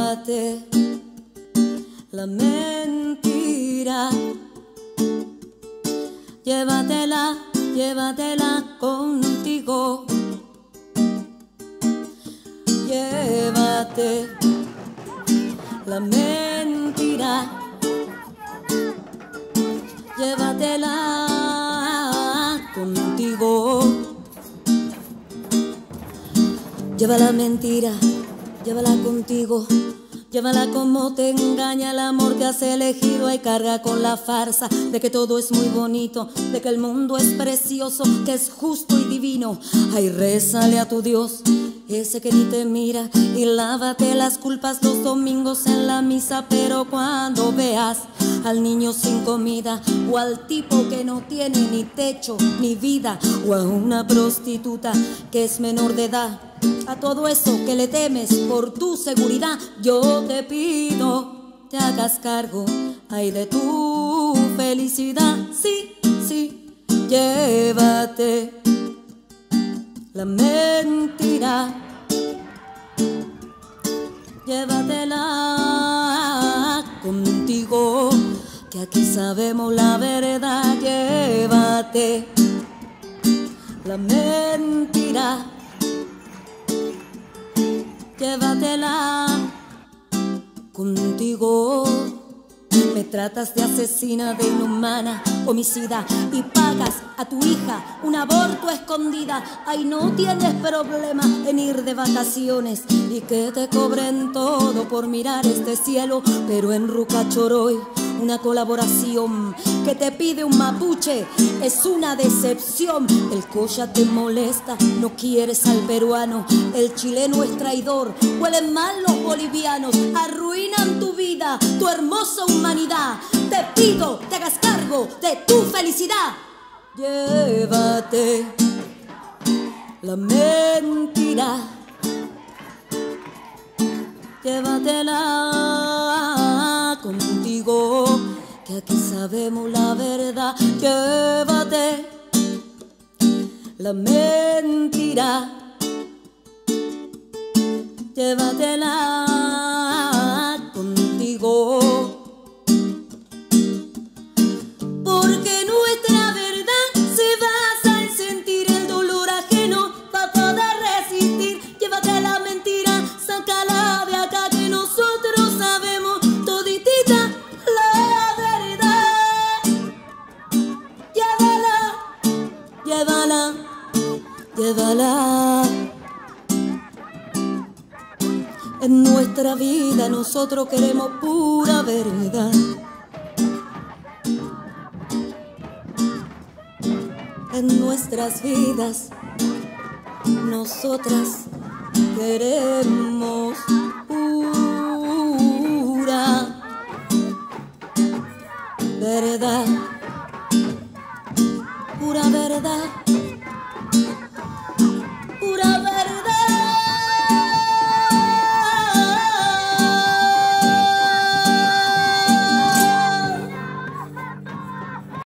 Llévate la mentira, llévatela, llévatela contigo. Llévate la mentira, llévatela contigo. Lleva la mentira, llévala contigo. Llévala como te engaña el amor que has elegido y carga con la farsa de que todo es muy bonito, de que el mundo es precioso, que es justo y divino. Ay, rézale a tu Dios, ese que ni te mira, y lávate las culpas los domingos en la misa. Pero cuando veas al niño sin comida, o al tipo que no tiene ni techo ni vida, o a una prostituta que es menor de edad, a todo eso que le temes por tu seguridad, yo te pido te hagas cargo, ay, de tu felicidad. Sí, sí, llévate la mentira, llévatela contigo, que aquí sabemos la verdad. Llévate la mentira, llévatela contigo. Me tratas de asesina, de inhumana, homicida, y pagas a tu hija un aborto a escondida. Ay, no tienes problema en ir de vacaciones y que te cobren todo por mirar este cielo. Pero en Rucachoroy una colaboración que te pide un mapuche es una decepción. El coya te molesta, no quieres al peruano, el chileno es traidor, huelen mal los bolivianos, arruinan tu vida, tu hermosa humanidad. Te pido te hagas cargo de tu felicidad. Llévate la mentira, llévatela contigo, que aquí sabemos la verdad. Llévate la mentira, llévatela contigo, porque nuestra verdad se basa en sentir el dolor ajeno para poder resistir. Llévate la mentira, sácala de acá, que nosotros sabemos toditita la verdad. Llévala, llévala, llévala. En nuestra vida nosotros queremos pura verdad. En nuestras vidas nosotras queremos